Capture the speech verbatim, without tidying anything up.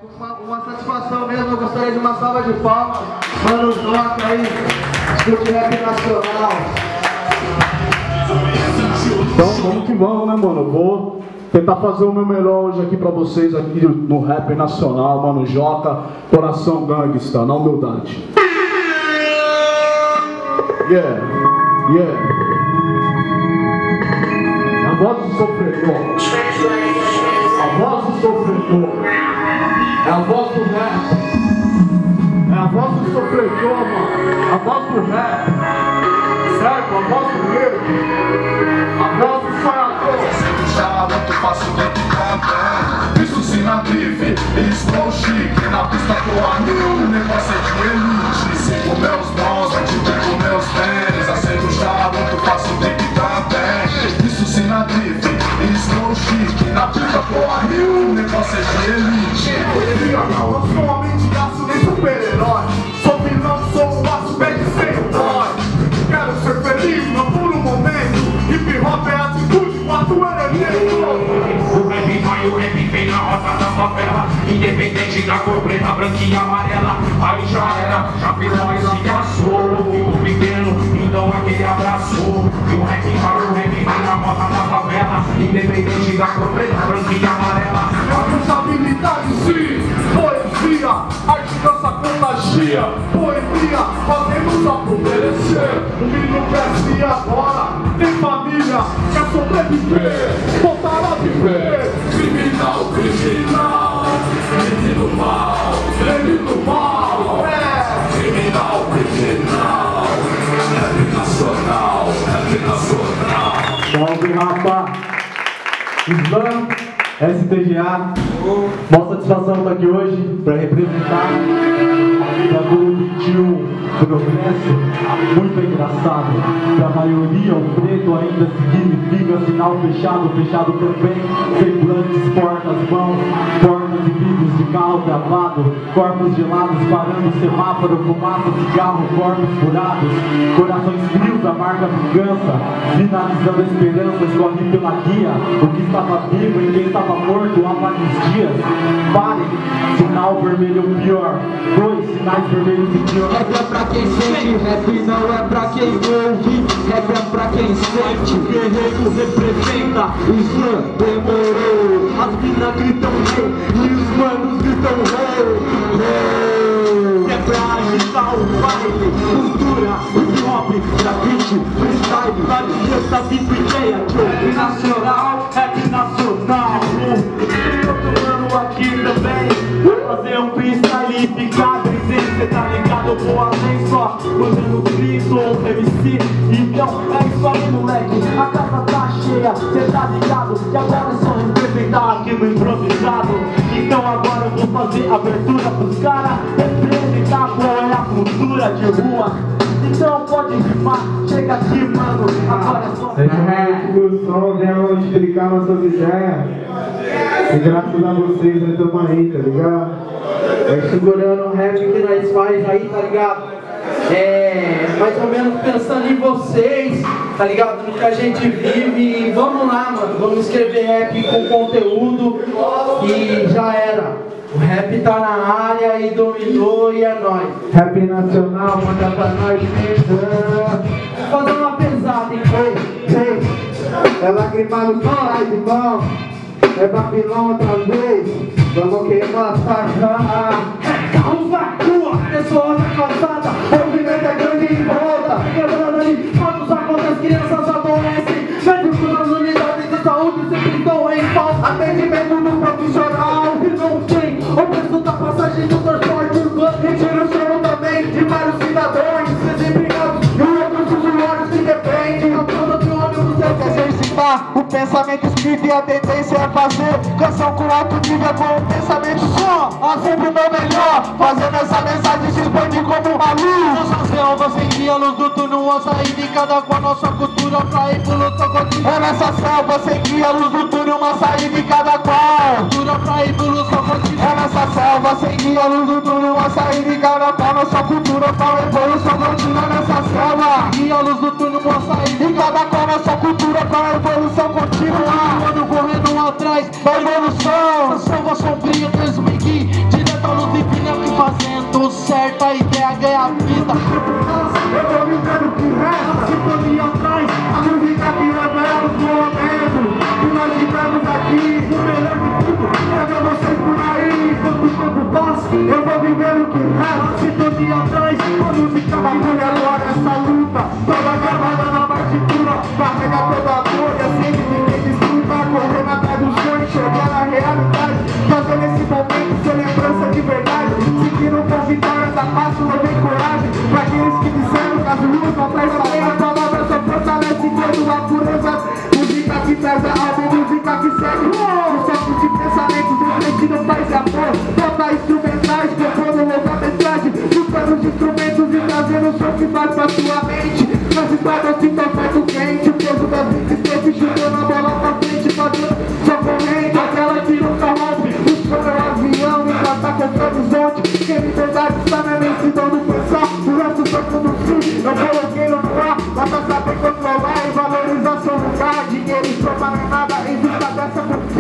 Uma, uma satisfação mesmo, eu gostaria de uma salva de palmas. Mano Joca aí, escute rap nacional. Então vamos que vamos, né, mano? Vou tentar fazer o meu melhor hoje aqui pra vocês, aqui no rap nacional, Mano Joca, coração gangsta, na humildade. Yeah, yeah. A voz do sofredor. A voz do sofredor. É a voz do rap. É a voz do sofredor, mano. A voz do rap. Certo? A voz do medo. A voz do sonhador. Sempre já muito fácil de cantar. Isso sim na drift, estou chique. Na pista tô a mil, o negócio é de elite. Com meus bons, ativei com meus tênis. Acendo já muito fácil de cantar. Isso sim na drift, estou chique. Na pista tô a mil, o negócio é de elite. Eu sou homem de aço, nem super-herói. Sou vilão, sou um aço, pede sem dói. Quero ser feliz, não por um momento. Hip hop é atitude, quatro elementos. O rap vai, o rap vem na roda da favela. Independente da cor preta, branca e amarela. Aí já era, já virou esse assou. Fico pequeno, então aquele abraço. E o rap vai, o rap vem na roda da favela. Independente da cor preta, branca e amarela. Responsabilidade sim, poesia, arte dança contagia. Poesia, fazendo só por merecer. O menino cresce agora, tem família, quer sobreviver, voltar a viver. Criminal, criminal, menino mal, menino mal. É criminal, criminal, rap nacional, rap nacional. Salve, rapa! Slam, S T G A, maior satisfação estar aqui hoje para representar o bagulho vinte e um, progresso, muito engraçado. Para a maioria, o preto ainda significa sinal fechado, fechado também, semblantes, portas, mãos, portas e vidros de carro travado, corpos gelados parando semáforo, fumaça, cigarro, corpos furados, corações frios, amarga vingança, finalizando a esperança, escorre pela guia, o que estava vivo e quem estava morto há vários dias. Parem, sinal vermelho pior, dois sinais vermelhos e pior. Rap é pra quem sente, rap não é pra quem ouve. Rap é pra quem sente, guerreiro representa. O slam demorou, as minas gritam rei e os manos gritam rei, rei. É pra agitar o baile, cultura, hip hop, grafite, freestyle. Vários dias da vida ideia, rap nacional, rap nacional. Tem outro mano aqui também, vai fazer um freestyle e ficar presente. Cê tá ligado, eu vou além só mandando grito ou M C. Então é isso aí, moleque, a casa tá cheia, cê tá ligado, e agora é só representar aqui no improvisado. Então agora eu vou fazer abertura pros caras representar qual é a cultura de rua. Então pode rimar, chega aqui, mano, agora é só... É, do som, vamos explicar nossas ideias. E graças a vocês, nós estamos aí, tá ligado? É, segurando o rap que nós faz aí, tá ligado? É, mais ou menos pensando em vocês, tá ligado? No que a gente vive. E vamos lá, mano, vamos escrever rap com conteúdo e já era. O rap tá na área e dominou e é nóis. Rap nacional, manda pra nós pensar. Vou fazer uma pesada, hein? Ei, ei, é lágrima no sol, de bom. É Babilão outra vez, vamos queimar a faca. Carros na rua, pessoas na calçada, o movimento é grande em volta. Quebrando ali, fatos acontecem, crianças adoecem. Médicos nas unidades de saúde sempre estão em falta. Atendimento no profissional e não tem. O preço da passagem do transporte urbano retira o chão também de vários cidadãos desempregados e outros usuários que dependem. A prova de ônibus é exercitar o pensamento escrito e a tendência é fazer canção com alto nível com o pensamento só. Há sempre o meu melhor, fazendo essa mensagem se expande como uma luz. Nossa selva sem guia, luz do túnel, a saída em cada com a nossa cultura pra ir pro luto contigo. É nessa selva sem guia, luz do túnel, uma saída em cada qual. Cultura pra ir pro luto contigo. É nessa selva sem guia, luz do túnel, uma saída em cada qual. Nossa cultura pra evolução contínua nessa selva. Guia, luz do túnel, uma saída em cada qual. Nossa cultura pra evolução contínua. Quando correndo atrás da evolução, a selva sombria, Deus me guie. do tempo passa, eu tô vivendo o que resta. A sintonia atrás, a música que revela os momentos que nós tivemos aqui. O melhor de tudo é ver vocês por aí. Enquanto o tempo passa, eu vou vivendo o que resta. A sintonia atrás, a música que revela essa luta. Toda gravada na partitura, carrega toda a dor. E assim ninguém desfruta, correndo atrás do sonho, enxergando a realidade. Fazendo esse momento ser lembrança de verdade. Seguindo com vitórias a passo, não vem coragem. Pra aqueles que disseram que as luas não trazem a palavra só fortalece toda a pureza. Música que pesa alma e música que segue. Os tocos de pensamentos refletindo paz e amor. Toca instrumentais, compondo longa-metragem. Juntando os instrumentos e trazendo o som que faz pra sua mente. Nas estradas se torna quente. O peso das vidas chutando a bola pra frente, fazendo sua corrente. Aquela que nunca rompe. O som é um avião e já tá com o horizonte. Que a liberdade está na imensidão do pensar. O resto foi tudo sim, eu coloquei no ar. Basta saber controlar e valorizar seu lugar. Dinheiro e soma não é nada em vista dessa